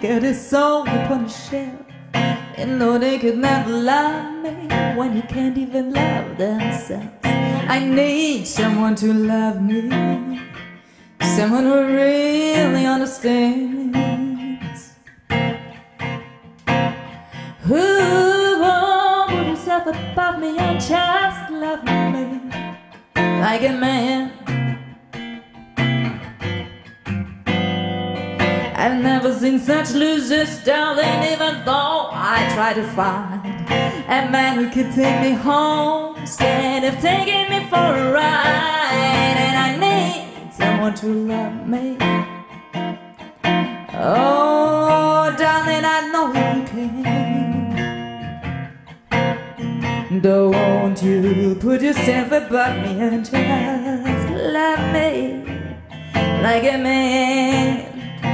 get his soul upon a shelf. And know they could never love me when you can't even love themselves. I need someone to love me, someone who really understands, who won't put himself above me and just love me like a man. I've never seen such losers, darling, even though I try to find a man who could take me home instead of taking me for a ride. And I need someone to love me. Oh, darling, I know you can. Don't you put yourself above me and just love me like a man.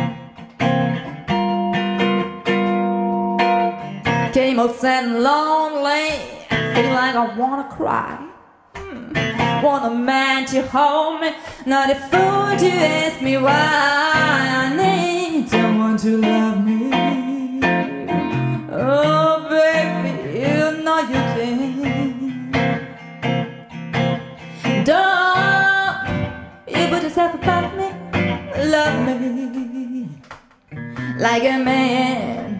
Came up sad and lonely, feel like I wanna cry. Want a man to hold me, not a fool to ask me why. I need someone to love me. Oh baby, you know you can. Don't you put yourself above me, love me like a man.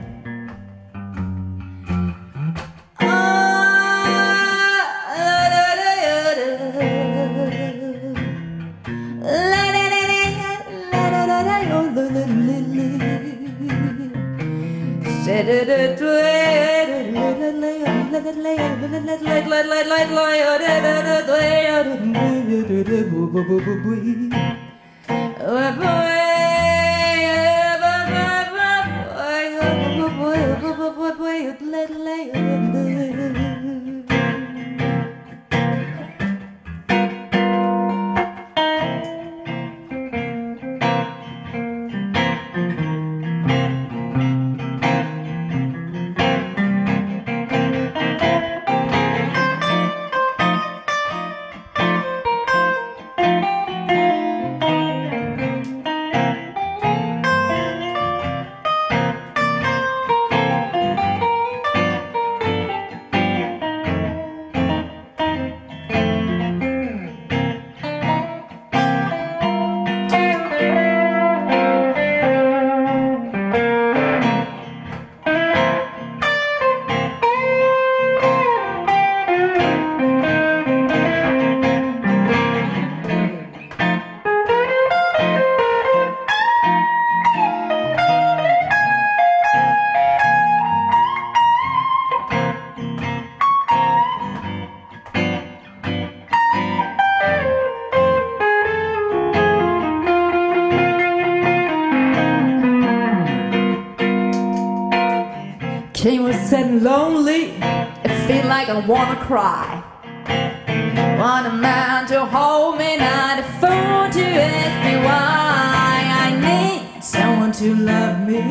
Came was sad and lonely, I feel like I wanna cry. Want a man to hold me, not a fool to ask me why. I need someone to love me,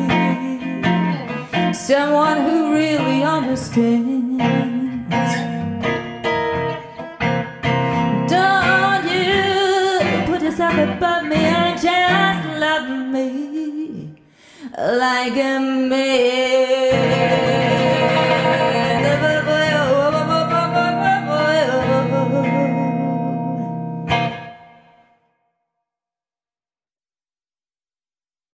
someone who really understands. Don't you put yourself above me and just love me like a man.